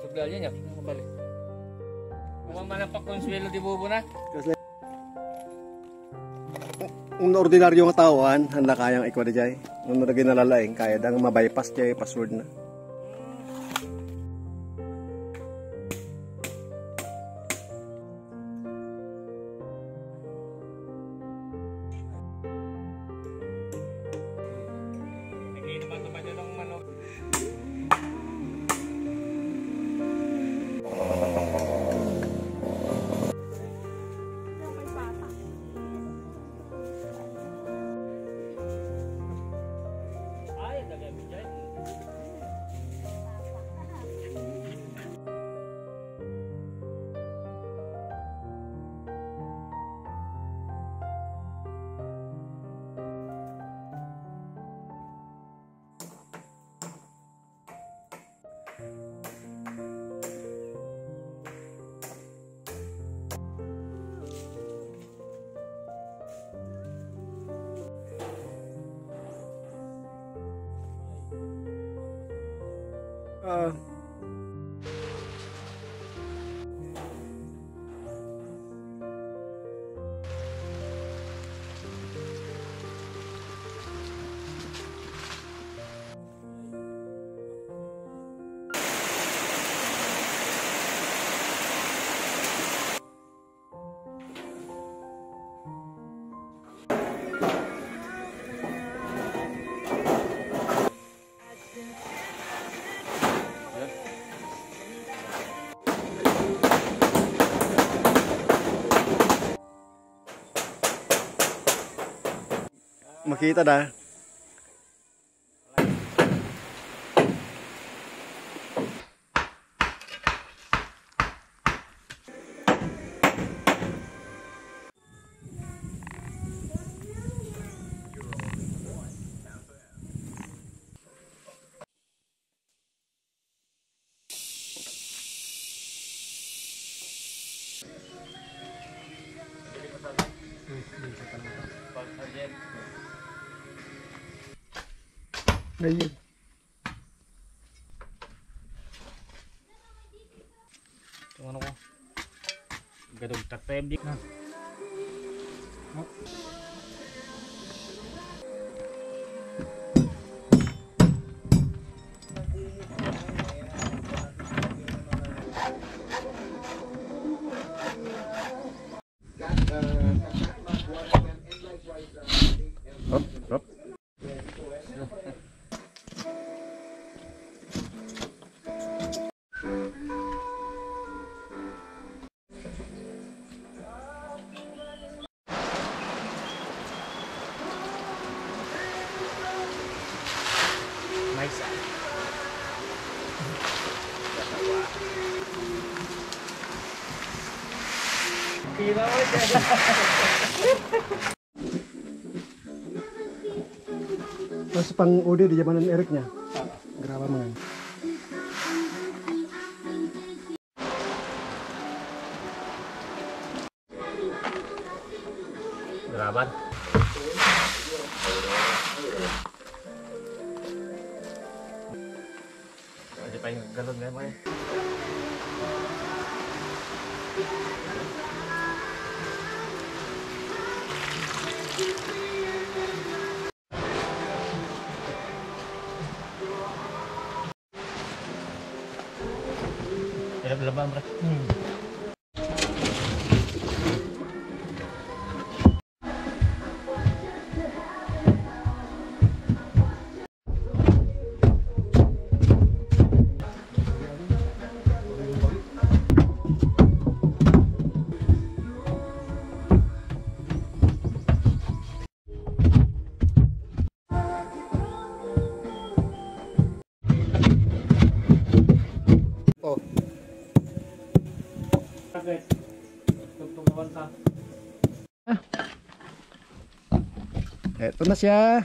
Paglalya niya, mabalik. Kung malapak kong swelo di bubo na. Kasi kung ordinaryong katawan, handa kayang ikwa na dyan. Kung naging nalalaing, kaya dang mabypass dyan, password na. Makita dah. Ngayon. Ito ano ko? Gadog tateblik na. Hop, hop. Nice. Kira mo dyan. Terus pang udah di zamanan Eriknya. Geraba mangan. Geraban. Ada pa yung galon nga mo eh. Laban bro. Guys, tugtog naman ka. Eto na siya.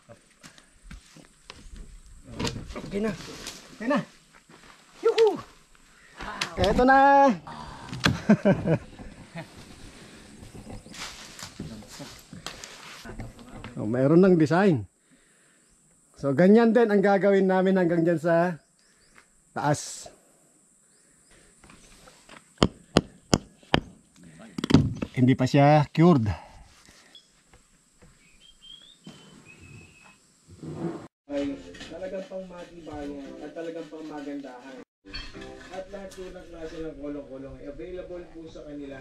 Okay na. Okay na. Yuhu! Eto na. Oh, mayroon ng design. So ganyan din ang gagawin namin hanggang dyan sa taas. hindi pa siya cured. Ay talagang pang matibayan at talagang pang magandahan. At lahat po ng klase ng kulong-kulong ay available po sa kanila.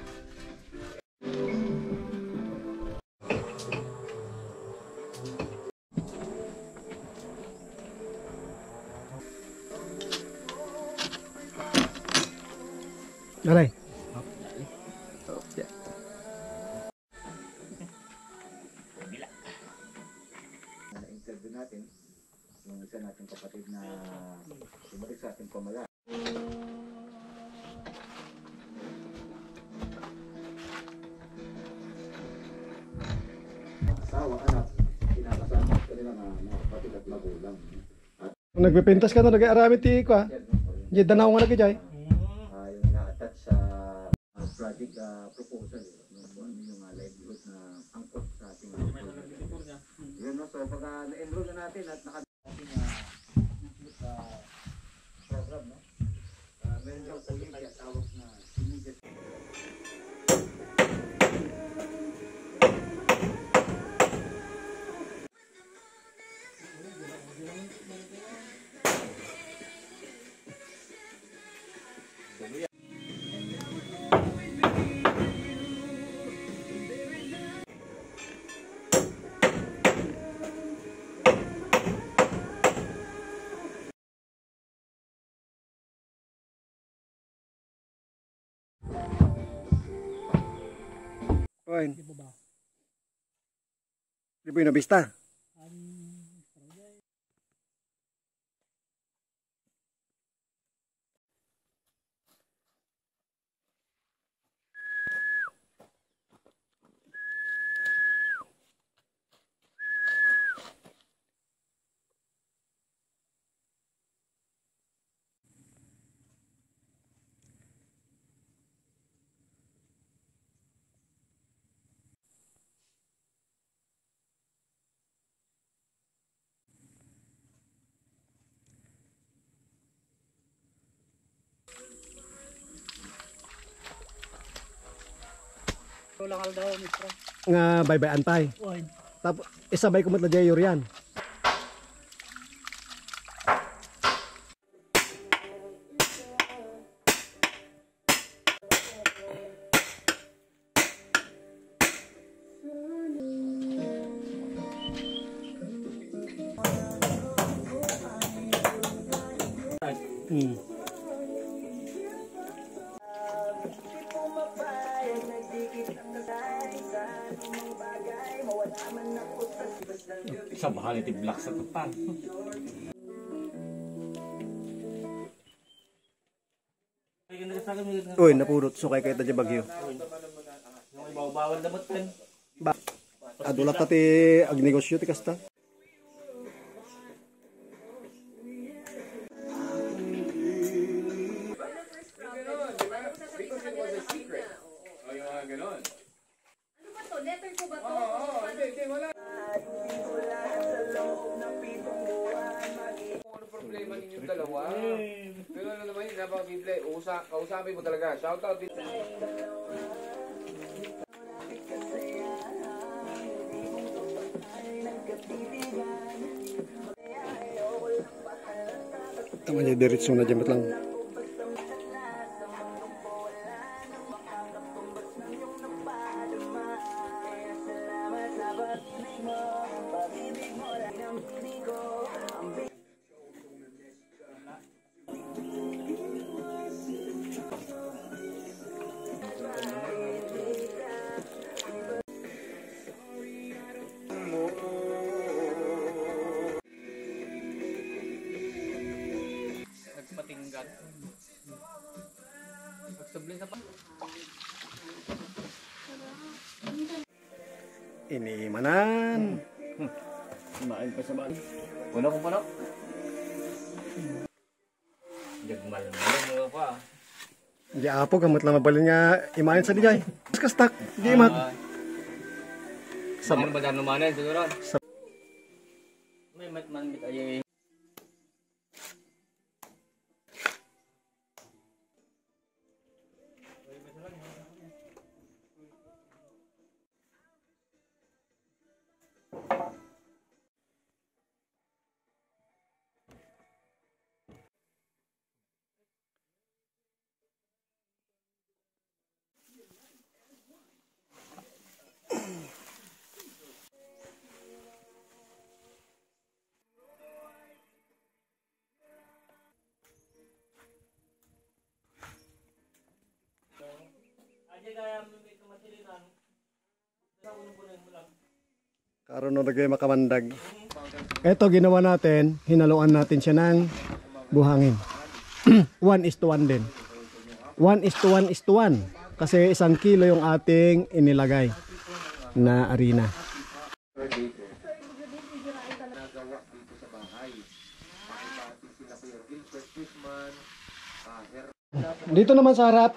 Alay. Na-interview natin yung isa nating kapatid na bumalik sa ating pamala. Asawa, anak, kinakasama ko nila mga kapatid at magulang. Kung nagpipintas ka na, nag-aaramit ti ko ha. Di danaw nga nagijay. Yung na-attach sa project proposal, yung livelihood na angkot sa ating yun, no? So pag na-enroll na natin at naka-ating program, no? Meron daw po yung tawag na immediate. Oin. Di po yung nabista. Nga bye-bye antay. Tapos isabay ko matla jayor yan. Sa bahal iti black sa tupan. Uy, napurot so kay kayta di bagyo. Yung bawal dapat pen. Ba. Adulat ti ag negosyo ti kasta. Letter ko ba to? Ano problema ninyong dalawa? Pero ano naman yun, napaka-Biblia, kausapin mo talaga. Shoutout din. Tama niya diretso na dyan lang. Nagpatinggan. Nagsablin sa pa. Inimanan. Kumain pa sa bahay. Puno kung puno. Jagmal mo pa. Di apo gamot lang mabalin nga imain sa dijay. Kastak, di imat. Sa ba dano manan siguro? May matman bit ay Karon na lagay makamandag. Ito ginawa natin, hinaluan natin siya ng buhangin. 1:1 din. 1:1:1 kasi 1 kilo yung ating inilagay na arena. Dito naman sa harap,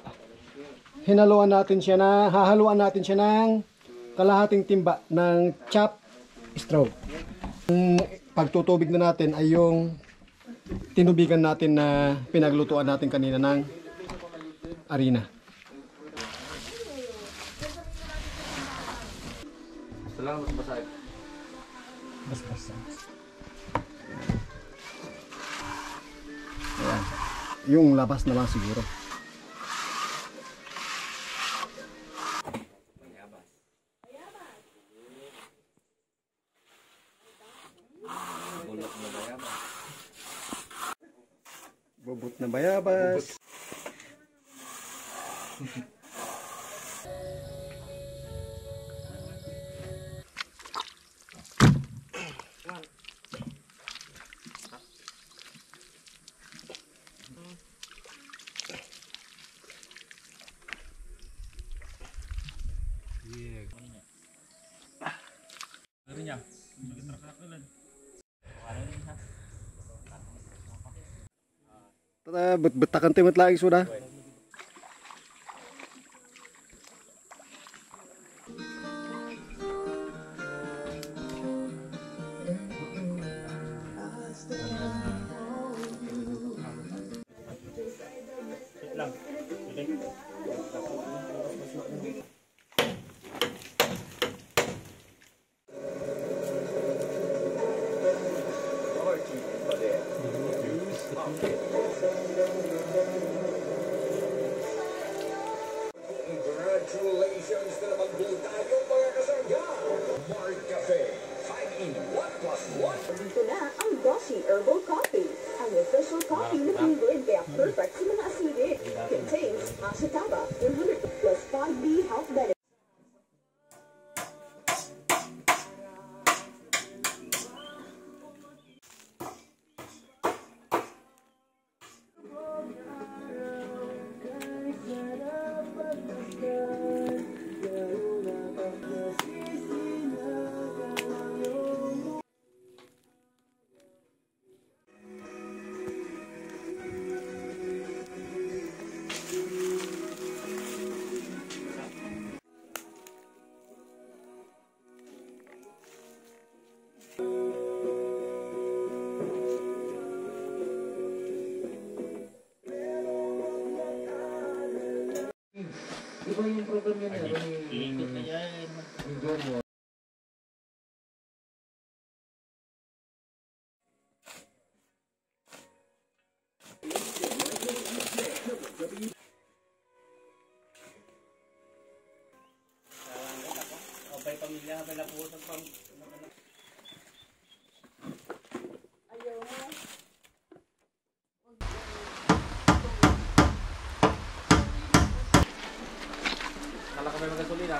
hahaluan natin siya ng kalahating timba ng chop straw. Ang pagtutubig na natin ay yung tinubigan natin na pinaglutuan natin kanina ng arena. Salamat basag. Bas-bas. Ayan. Yung labas na lang siguro. Bubot na bayabas. Tara, betakan timot lagi sudah. Congratulations na naman po tayo mga kasangga! Mark Cafe, 5-in-1+1. Dito na ang Doshi Herbal Coffee. Ang official coffee na pinigrin kaya perfect sa mga acidic. Contains Ashitaba 100 plus 5B health benefits. Iba yung program yun Ikot na yan. Opay pamilya, opay na po sa pang... Kala ka may magasolina.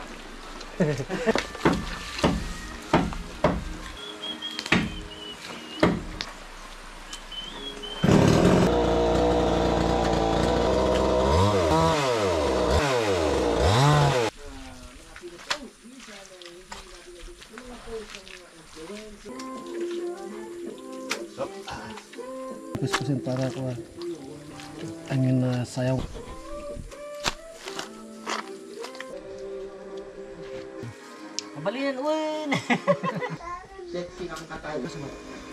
Kus-kusin para ko angin na sayaw. Kabalinan, uwan! Sexy ang katawan.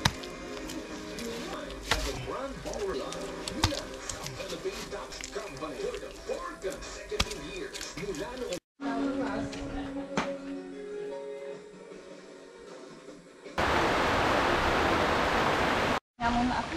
Nga muna ako.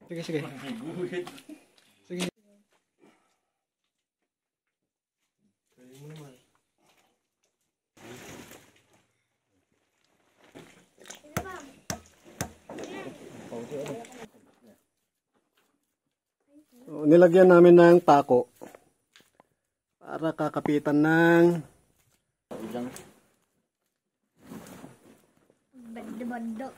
Sige, sige. Sige. So, nilagyan namin ng pako para kakapitan ng Banda-banda.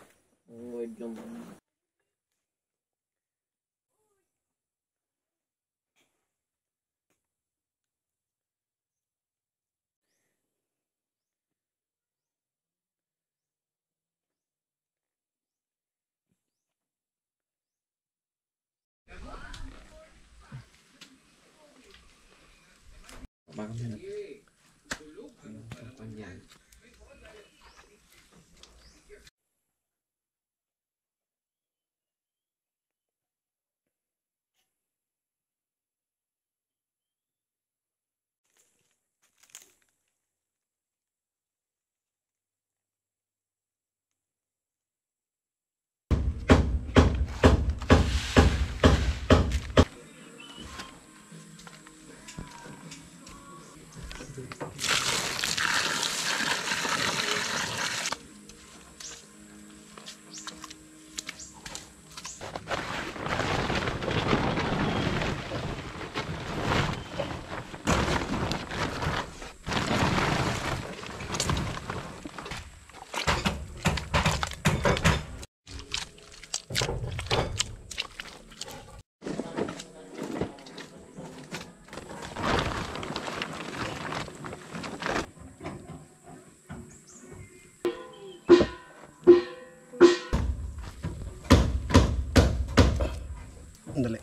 Dali.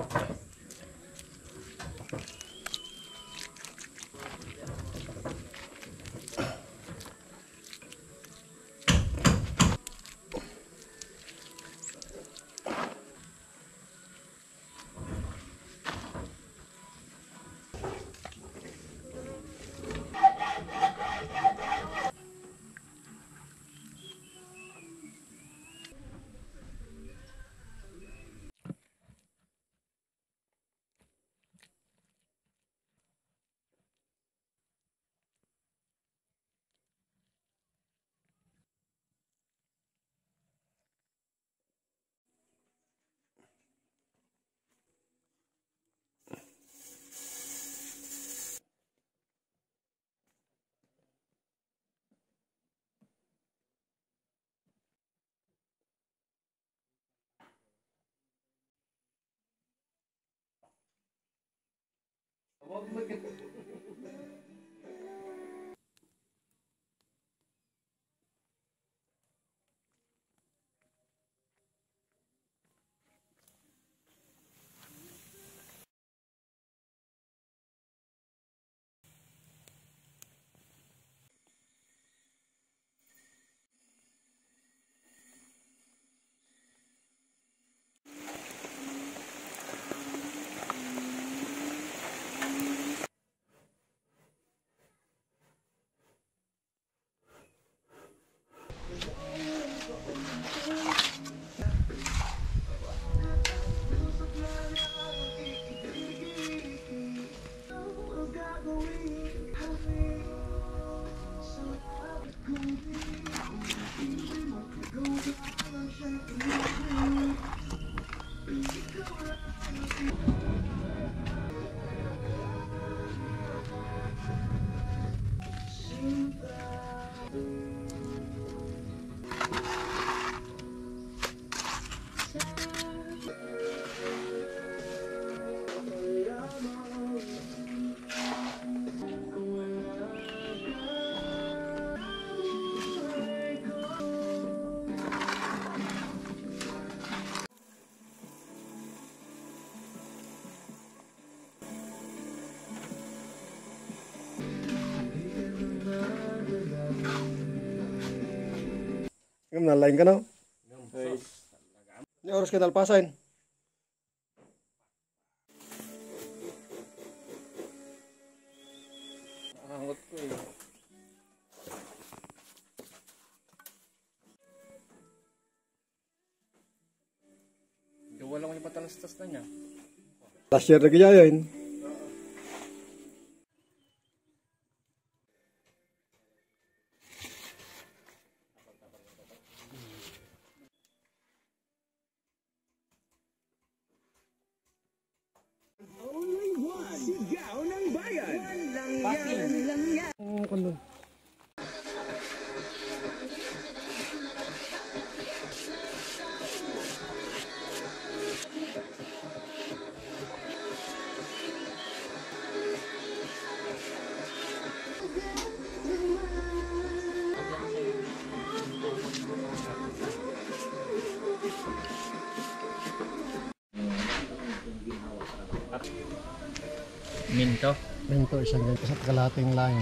Ngam nalain ka no? Ini oras kita lepasin. Angot ko eh. Wala ko napatalastas na niya. Last year na kaya yun. Sigaw ng bayan. Minto. Minto, isang ganito sa kalahating line.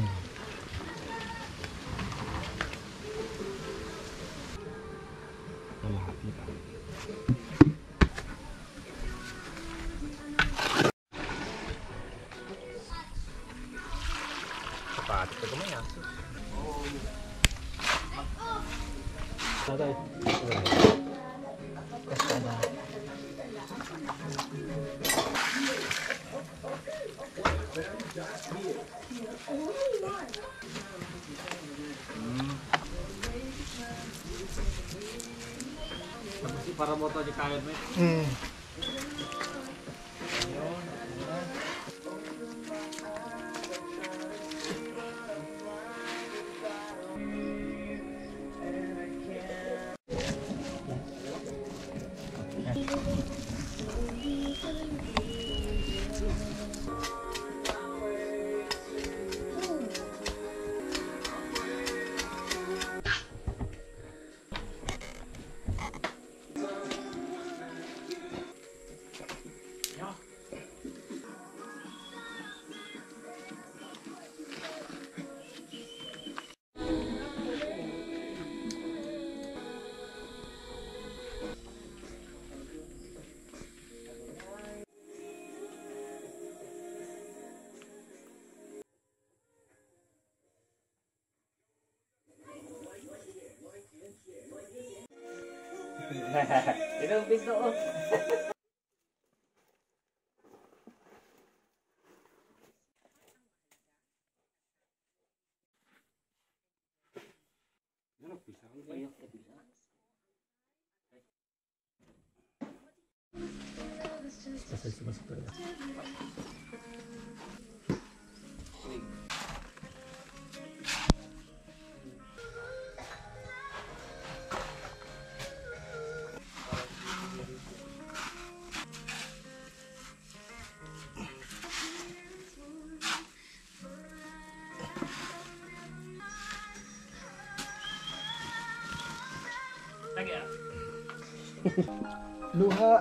Sapatos ko kumaya. Tatay. Para mo to di kayod mo. Ilang pinto oh. Luha.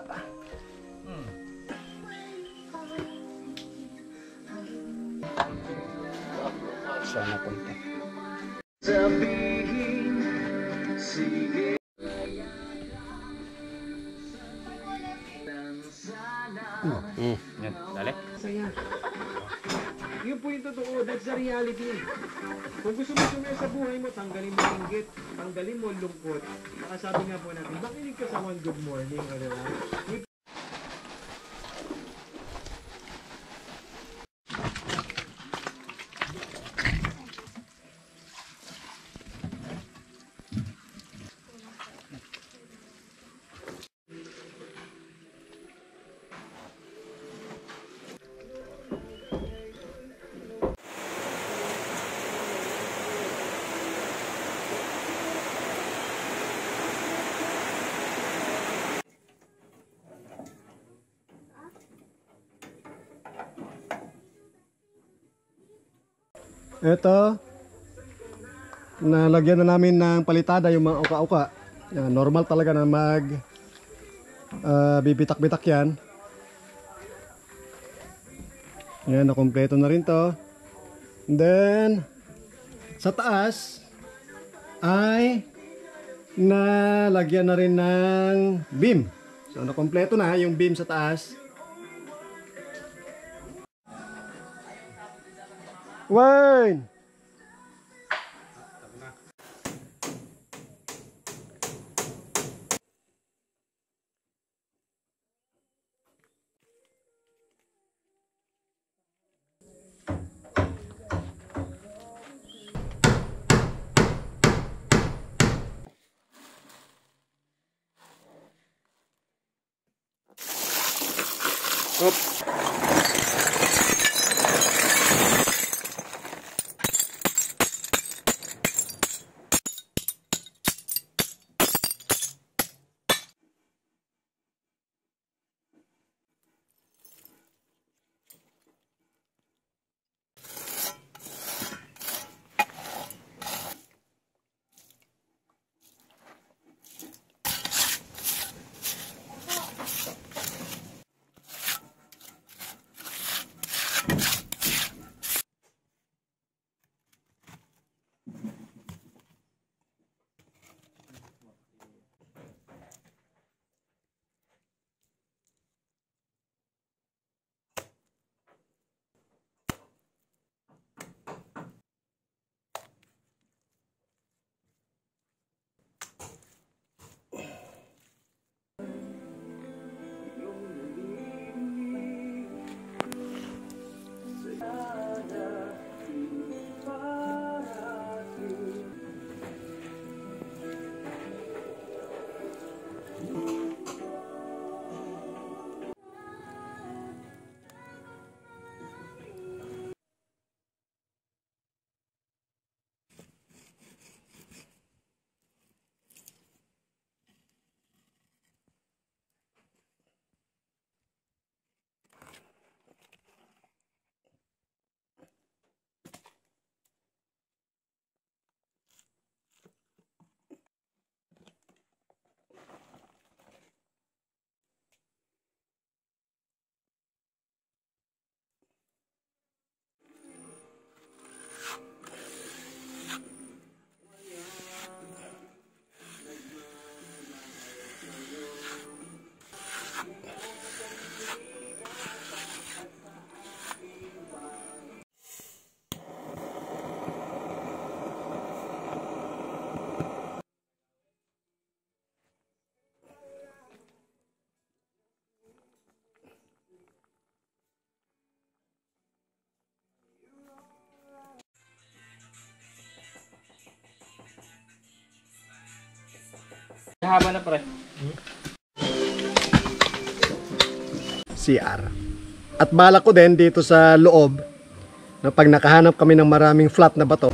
Sana punta. Yan, dali. Saya. Yun po yung totoo. That's the reality. Kung gusto mo sumaya sa buhay mo, tanggalin mo ang inggit, tanggalin mo ang lungkot. Nakasabi nga po natin, makinig ka sa One Good Morning, o diba? Ito, nalagyan na namin ng palitada yung mga uka-uka. Yan, normal talaga na bibitak-bitak yan. Yan, nakompleto na rin to. And then, sa taas ay nalagyan na rin ng beam. So, nakompleto na yung beam sa taas. Wayne! haba na pre. CR. At balak ko din dito sa loob na pag nakahanap kami ng maraming flat na bato,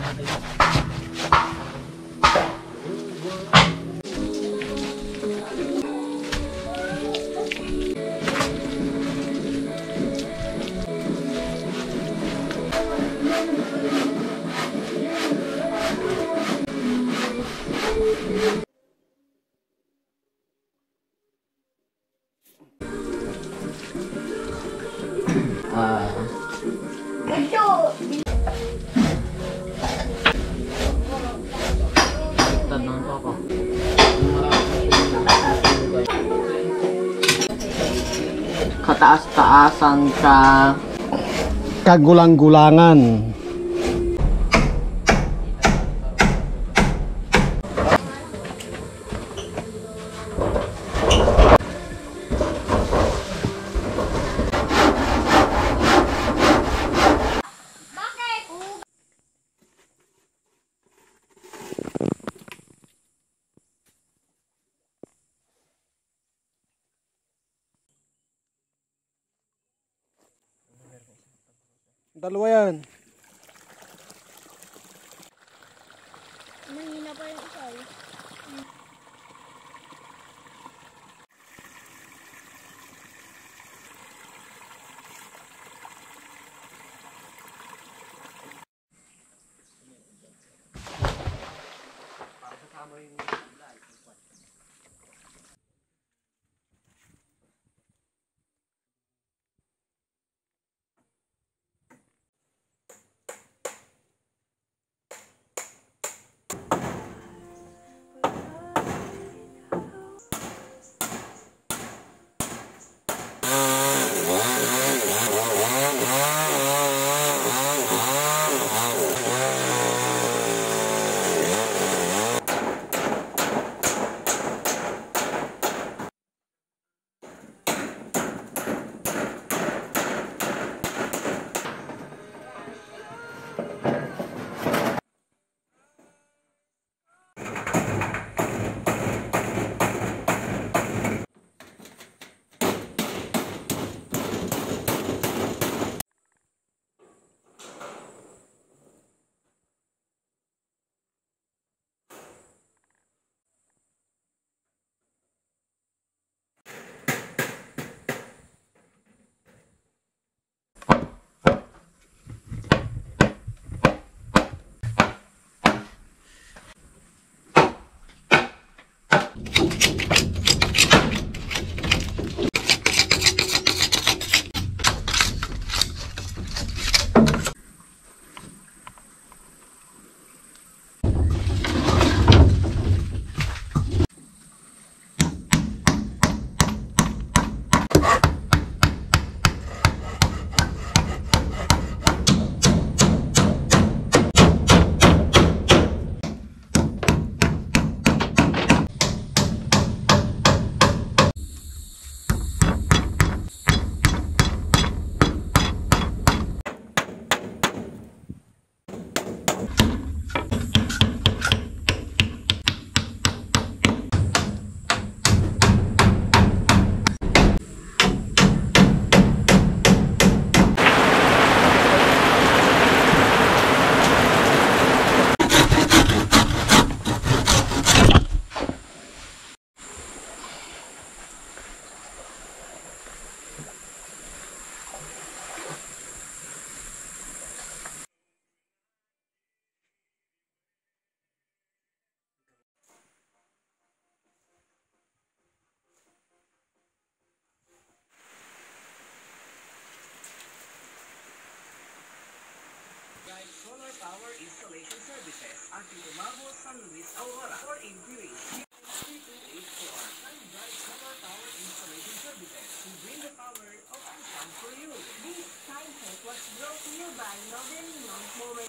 Kataas-taasan ka. kagulang-gulangan. Dalawa yan. Mahina pa yung isa eh. Solar Power Installation Services at Lumabo San Luis Aurora for inquiries. 3284 Sunbright Solar Power Installation Services to bring the power of the sun for you. This time check was brought to you by Novel Young Moment.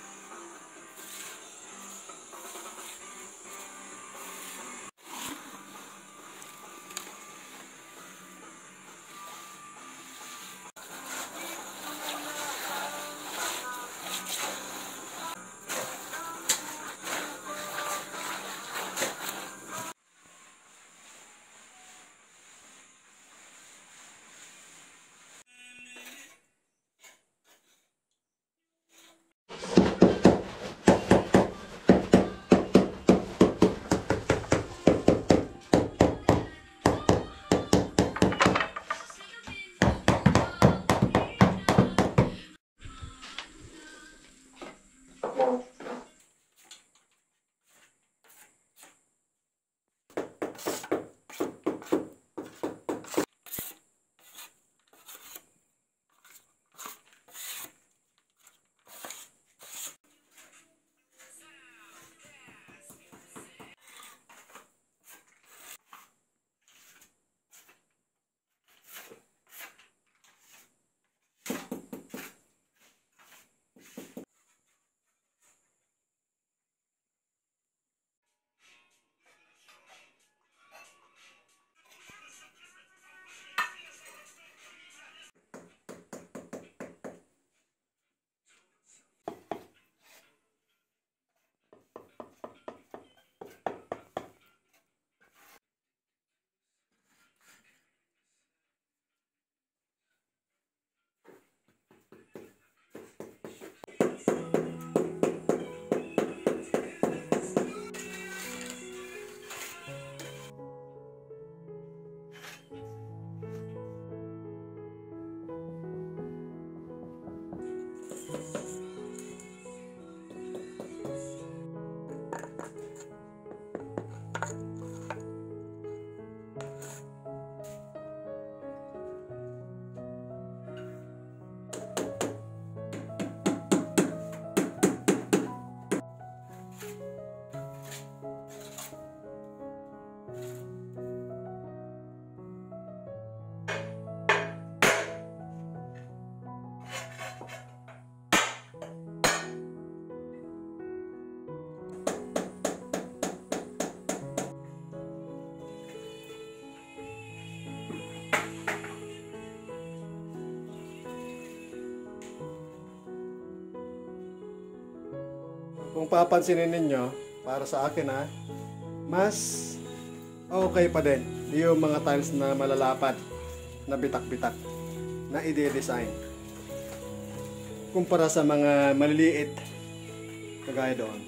kung papansinin ninyo, para sa akin ha, mas okay pa din yung mga tiles na malalapad, na bitak-bitak, na i-design. Kumpara sa mga maliliit, kagaya doon.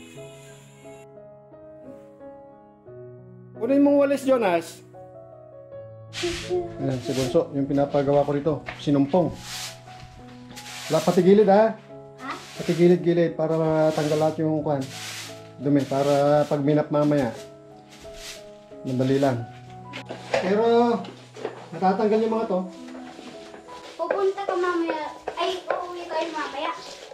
Kunin mong walis, Jonas. Ayan, si Bunso, yung pinapagawa ko rito, sinumpong. Wala pati gilid ha. Pati gilid-gilid para matanggal lahat yung kwan. Dumi, para pag minap mamaya, madali lang. Pero, natatanggal yung mga to. Pupunta ka mamaya. Ay, uuwi kayo mamaya.